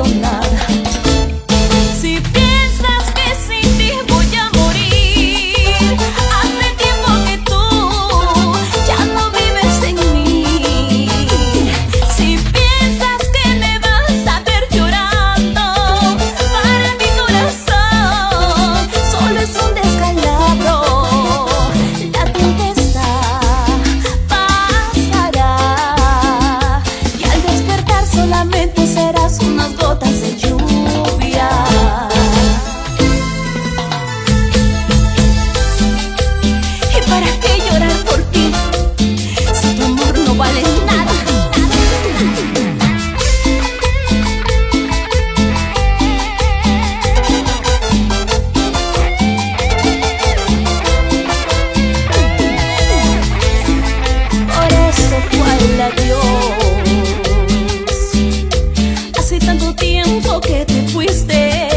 nada. Si piensas que sin ti voy a morir, hace tiempo que tú ya no vives en mí. Si piensas que me vas a ver llorando, para mi corazón solo es un descalabro. La tempestad pasará y al despertar solamente serás unas gotas de lluvia. ¿Y para qué llorar por ti si tu amor no vale nada? Por eso fue el adiós. Hace tanto tiempo que te fuiste.